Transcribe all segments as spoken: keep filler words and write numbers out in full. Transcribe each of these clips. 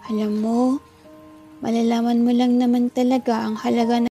Alam mo, malalaman mo lang naman talaga ang halaga ng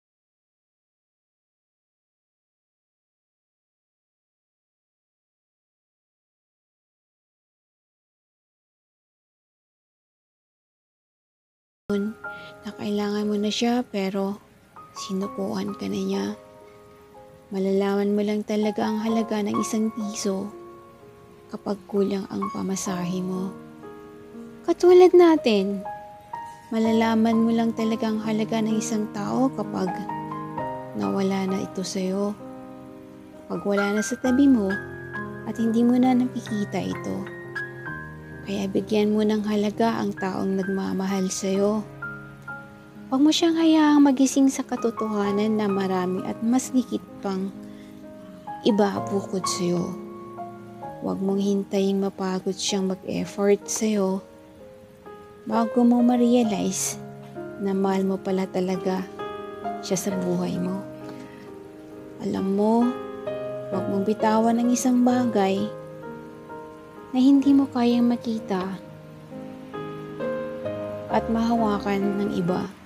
na kailangan mo na siya pero sinukuan ka na niya. Malalaman mo lang talaga ang halaga ng isang piso kapag kulang ang pamasahe mo. Katulad natin, malalaman mo lang talaga ang halaga ng isang tao kapag nawala na ito sa'yo. Kapag wala na sa tabi mo at hindi mo na nakikita ito. Kaya bigyan mo ng halaga ang taong nagmamahal sa'yo. Huwag mo siyang hayaang magising sa katotohanan na marami at mas higit pang iba bukod sa'yo. Huwag mong hintayin mapagod siyang mag-effort sa'yo bago mo ma-realize na mahal mo pala talaga siya sa buhay mo. Alam mo, huwag mong bitawan ang isang bagay na hindi mo kayang makita at mahawakan ng iba.